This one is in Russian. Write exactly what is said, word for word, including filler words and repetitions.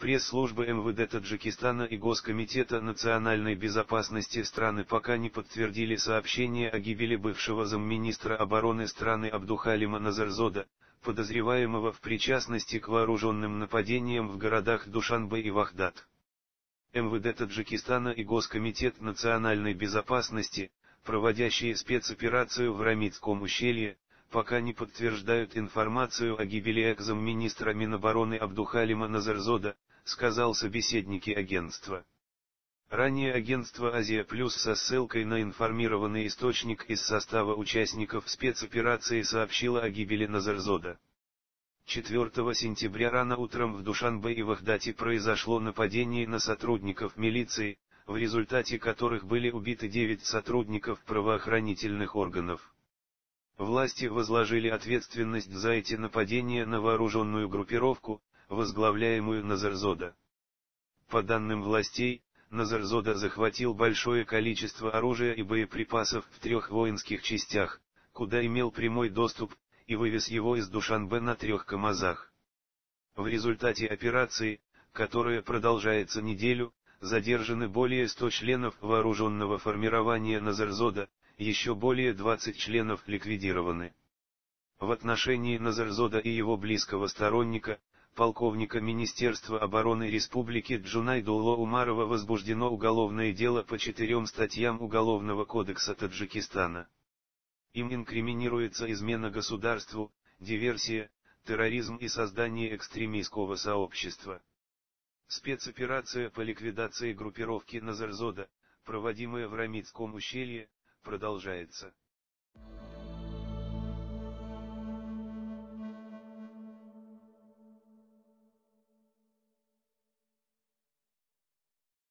Пресс-службы эм вэ дэ Таджикистана и Госкомитета национальной безопасности страны пока не подтвердили сообщение о гибели бывшего замминистра обороны страны Абдухалима Назарзода, подозреваемого в причастности к вооруженным нападениям в городах Душанбе и Вахдат. эм вэ дэ Таджикистана и Госкомитет национальной безопасности, проводящие спецоперацию в Рамитском ущелье, пока не подтверждают информацию о гибели экс-замминистра Минобороны Абдухалима Назарзода, сказал собеседники агентства. Ранее агентство Азия Плюс со ссылкой на информированный источник из состава участников спецоперации сообщило о гибели Назарзода. четвёртого сентября рано утром в Душанбе и Вахдате произошло нападение на сотрудников милиции, в результате которых были убиты девять сотрудников правоохранительных органов. Власти возложили ответственность за эти нападения на вооруженную группировку, возглавляемую Назарзода. По данным властей, Назарзода захватил большое количество оружия и боеприпасов в трех воинских частях, куда имел прямой доступ, и вывез его из Душанбе на трех КАМАЗах. В результате операции, которая продолжается неделю, задержаны более ста членов вооруженного формирования Назарзода, еще более двадцати членов ликвидированы. В отношении Назарзода и его близкого сторонника, полковника Министерства обороны Республики Джунайдулло Умарова возбуждено уголовное дело по четырем статьям Уголовного кодекса Таджикистана. Им инкриминируется измена государству, диверсия, терроризм и создание экстремистского сообщества. Спецоперация по ликвидации группировки Назарзода, проводимая в Рамитском ущелье, продолжается.